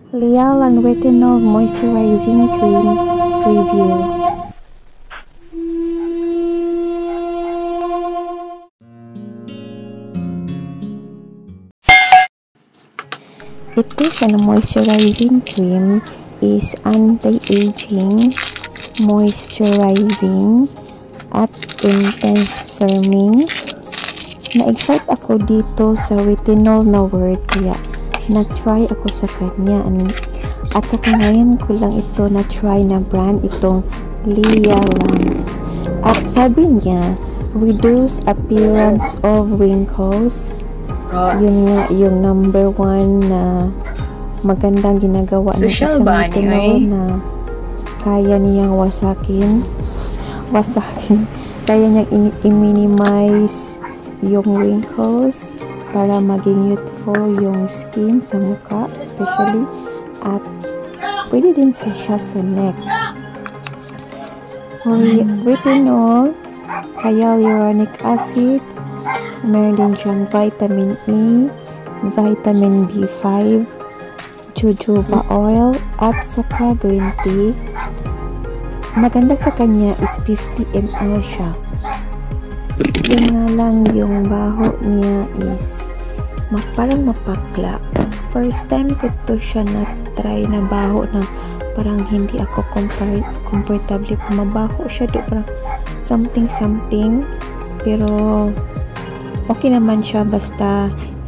Lialan Retinol Moisturizing Cream Review. Ito siya na moisturizing cream is anti-aging, moisturizing, at intense firming. Na-excite ako dito sa retinol na word kaya nag-try ako sa kanya at saka ngayon ko lang ito na-try na brand itong Lialan. At sabi niya, reduce appearance of wrinkles. Yun nga yung number 1 na magandang ginagawa ng isang retinol na kaya niyang wasakin. Kaya niyang i-minimize yung wrinkles para maging youthful yung skin sa mukha especially, at pwede din siya sa neck. Retinol, hyaluronic acid, meron din siyang vitamin E, vitamin B5, jojoba oil, at saka green tea. Maganda sa kanya is 50 ml siya. Yun nga lang yung baho niya is parang mapakla. First time ko to siya na-try na baho na parang hindi ako comfortable. Mabaho siya do, parang something. Pero okay naman siya basta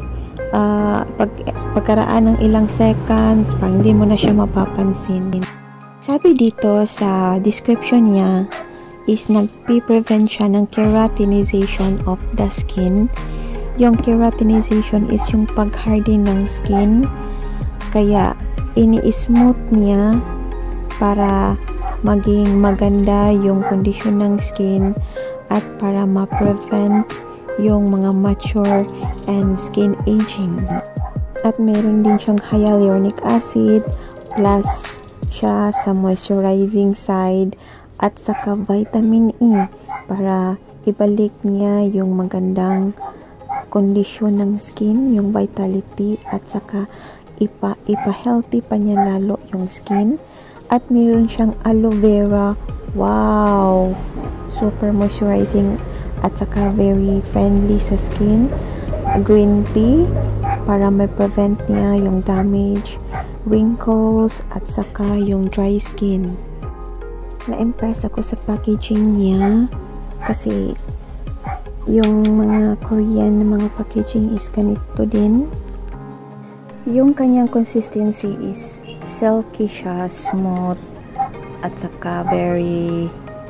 pagkaraan ng ilang seconds parang hindi mo na siya mapapansin. Sabi dito sa description niya is nagpe-prevent siya ng keratinization of the skin. Yung keratinization is yung pag-harden ng skin, kaya ini-smooth niya para maging maganda yung condition ng skin at para ma-prevent yung mga mature and skin aging. At meron din siyang hyaluronic acid plus siya sa moisturizing side at saka vitamin E para ibalik niya yung magandang kondisyon ng skin, yung vitality, at saka ipa-healthy pa niya lalo yung skin. At meron siyang aloe vera. Wow! Super moisturizing at saka very friendly sa skin. Green tea para ma-prevent niya yung damage, wrinkles, at saka yung dry skin. Na-impress ako sa packaging niya kasi yung mga Korean na mga packaging is ganito din. Yung kanyang consistency is silky siya, smooth, at saka very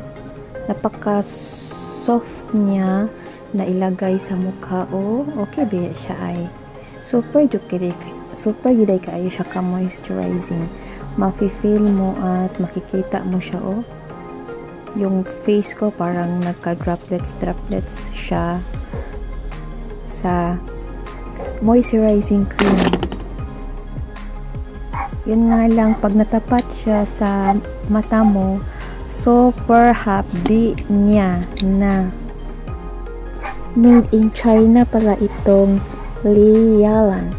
napaka-soft niya na ilagay sa mukha. Okay ba siya ay super giday kaayo siya ka moisturizing. Mafe-feel mo at makikita mo siya yung face ko parang nagka-droplets siya sa moisturizing cream. Yun nga lang, pag natapat siya sa mata mo, super happy niya na made in China pala itong Lialan.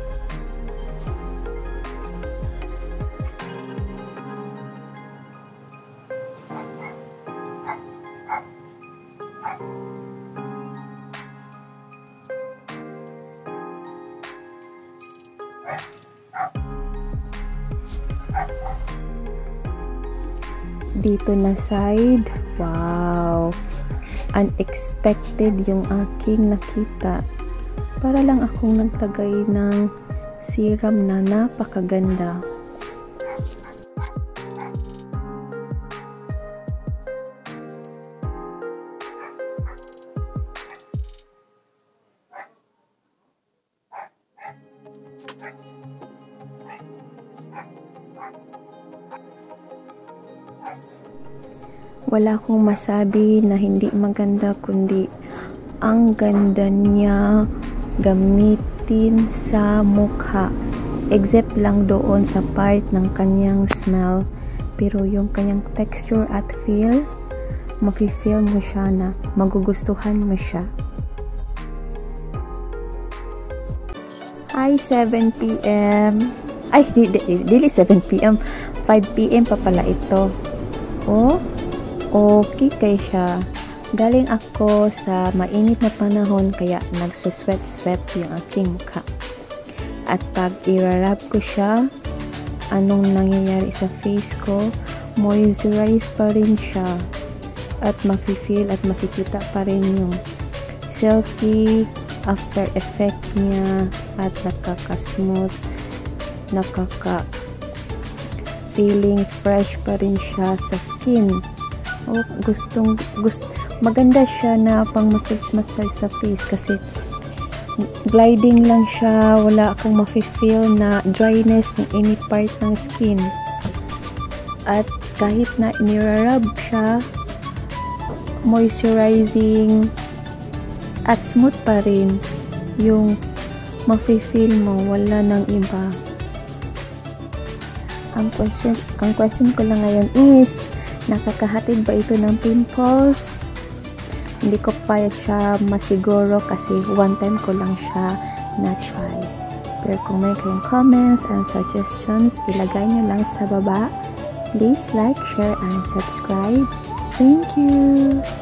Dito na side, wow, unexpected yung aking nakita. Para lang akong nagtagay ng serum na napakaganda. Wala akong masabi na hindi maganda, kundi ang ganda niya gamitin sa mukha. Except lang doon sa part ng kanyang smell. Pero yung kanyang texture at feel, mafe-feel mo siya na magugustuhan mo siya. Hi 7 PM! Ay, dili 7 p.m. 5 p.m. pa pala ito. Oh, okay kay siya. Galing ako sa mainit na panahon kaya nagsusweat-sweat yung aking mukha. At pag i-rub ko siya, anong nangyayari sa face ko? Moisturize pa rin siya. At mafe-feel at makikita pa rin yung silky after effect niya at nakaka-smooth, feeling fresh pa rin siya sa skin. Oh, maganda siya na pang massage sa face kasi gliding lang siya, wala akong mafe-feel na dryness ng any part ng skin. At kahit na nirarub siya, moisturizing at smooth pa rin yung mafe-feel mo, wala nang iba. Ang question ko lang ngayon is, nakakahatid ba ito ng pimples? Hindi ko pa siya masiguro kasi one time ko lang siya na-try. Pero kung may kayong comments and suggestions, ilagay nyo lang sa baba. Please like, share, and subscribe. Thank you!